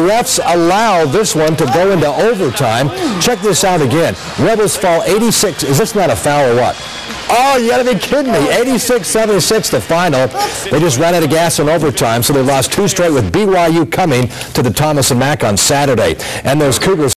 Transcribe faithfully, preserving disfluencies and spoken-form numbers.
refs allow this one to go into overtime. Check this out again. Rebels fall eighty-six. Is this not a foul or what? Oh, you got to be kidding me. eighty-six seventy-six the final. They just ran out of gas in overtime, so they lost two straight with B Y U coming to the Thomas and Mack on Saturday. And those Cougars